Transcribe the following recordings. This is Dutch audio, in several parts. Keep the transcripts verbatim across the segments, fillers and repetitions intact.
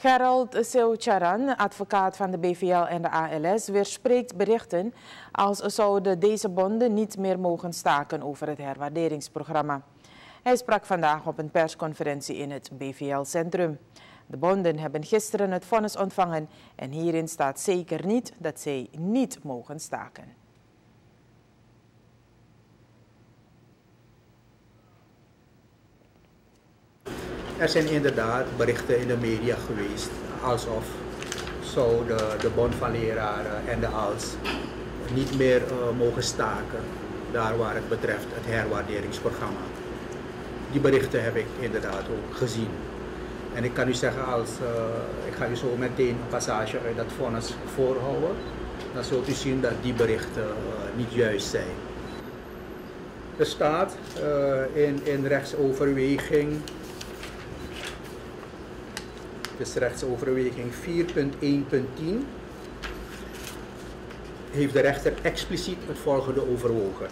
Gerald Seucharan, advocaat van de B V L en de A L S, weerspreekt berichten als zouden deze bonden niet meer mogen staken over het herwaarderingsprogramma. Hij sprak vandaag op een persconferentie in het B V L-centrum. De bonden hebben gisteren het vonnis ontvangen en hierin staat zeker niet dat zij niet mogen staken. Er zijn inderdaad berichten in de media geweest alsof zo de, de bond van leraren en de A L S niet meer uh, mogen staken, daar waar het betreft het herwaarderingsprogramma. Die berichten heb ik inderdaad ook gezien. En ik kan u zeggen, als, uh, ik ga u zo meteen een passage uit dat vonnis voorhouden, dan zult u zien dat die berichten uh, niet juist zijn. Er staat uh, in, in rechtsoverweging, dus rechtsoverweging vier punt één punt tien, heeft de rechter expliciet het volgende overwogen.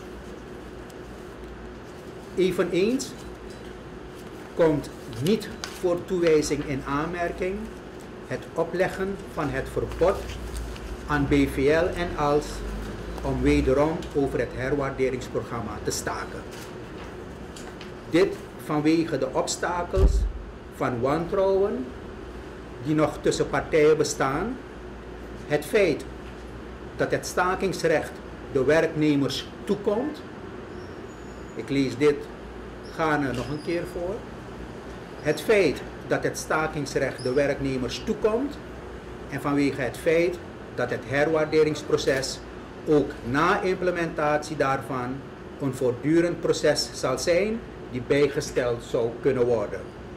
Eveneens komt niet voor toewijzing in aanmerking het opleggen van het verbod aan B V L en A L S om wederom over het herwaarderingsprogramma te staken. Dit vanwege de obstakels van wantrouwen die nog tussen partijen bestaan, het feit dat het stakingsrecht de werknemers toekomt. Ik lees dit gaarne nog een keer voor. Het feit dat het stakingsrecht de werknemers toekomt en vanwege het feit dat het herwaarderingsproces ook na implementatie daarvan een voortdurend proces zal zijn die bijgesteld zou kunnen worden.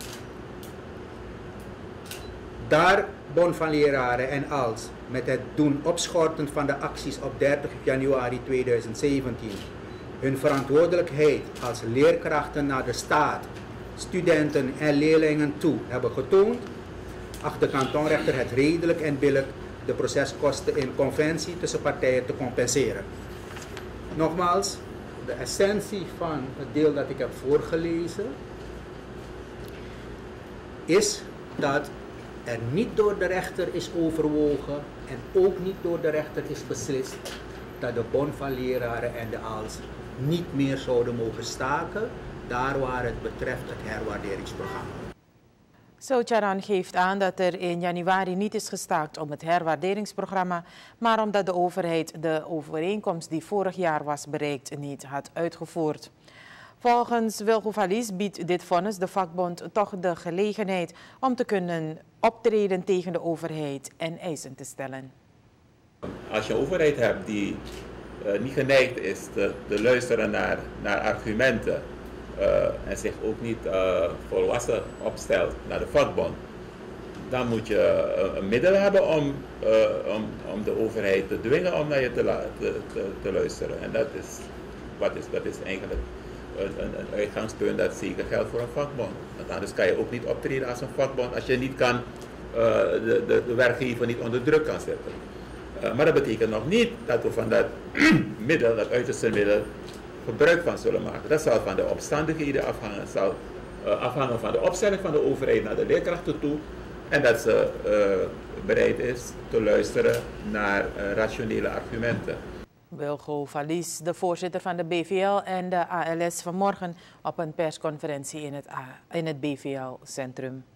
Daar Bond van Leraren en A L S met het doen opschorten van de acties op dertig januari tweeduizend zeventien hun verantwoordelijkheid als leerkrachten naar de staat, studenten en leerlingen toe hebben getoond, acht de kantonrechter het redelijk en billijk de proceskosten in conventie tussen partijen te compenseren. Nogmaals, de essentie van het deel dat ik heb voorgelezen is dat er niet door de rechter is overwogen en ook niet door de rechter is beslist dat de Bond van Leraren en de A L S niet meer zouden mogen staken, daar waar het betreft het herwaarderingsprogramma. Seucharan geeft aan dat er in januari niet is gestaakt om het herwaarderingsprogramma, maar omdat de overheid de overeenkomst die vorig jaar was bereikt niet had uitgevoerd. Volgens Wilgo Valies biedt dit vonnis de vakbond toch de gelegenheid om te kunnen optreden tegen de overheid en eisen te stellen. Als je een overheid hebt die uh, niet geneigd is te, te luisteren naar, naar argumenten uh, en zich ook niet uh, volwassen opstelt naar de vakbond, dan moet je uh, een middel hebben om, uh, om, om de overheid te dwingen om naar je te, te, te, te luisteren. En dat is, wat is, dat is eigenlijk een, een, een uitgangspunt dat zeker geldt voor een vakbond. Want anders kan je ook niet optreden als een vakbond als je niet kan, uh, de, de, de werkgever niet onder druk kan zetten. Uh, maar dat betekent nog niet dat we van dat middel, dat uiterste middel, gebruik van zullen maken. Dat zal van de omstandigheden afhangen. Het zal uh, afhangen van de opstelling van de overheid naar de leerkrachten toe. En dat ze uh, bereid is te luisteren naar uh, rationele argumenten. Wilgo Valies, de voorzitter van de B V L en de A L S, vanmorgen op een persconferentie in het, A in het B V L-centrum.